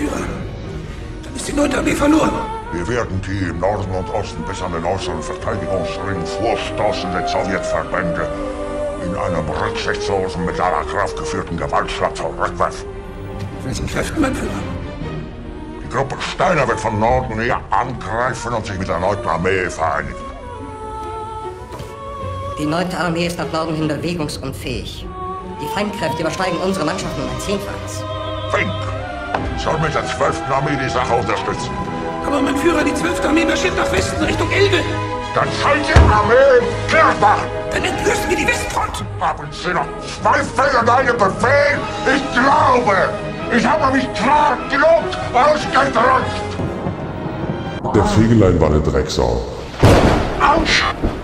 Führer, dann ist die 9. Armee verloren. Wir werden die im Norden und Osten bis an den äußeren Verteidigungsring vorstoßende Sowjetverbände in einem rücksichtslosen, mit aller Kraft geführten Gewaltschlag zurückwerfen. Welchen Kräften, mein Führer? Die Gruppe Steiner wird von Norden her angreifen und sich mit der 9. Armee vereinigen. Die 9. Armee ist nach Norden hin bewegungsunfähig. Die Feindkräfte übersteigen unsere Mannschaften um ein Zehnfaches. Fink soll mit der 12. Armee die Sache unterstützen. Aber mein Führer, die 12. Armee marschiert nach Westen Richtung Elbe. Dann soll die Armee klar machen. Dann entblößen wir die Westfront. Haben Sie noch Zweifel an einem Befehl? Ich glaube, ich habe mich klar genug ausgedrückt. Der Fegelein war eine Drecksau. Autsch!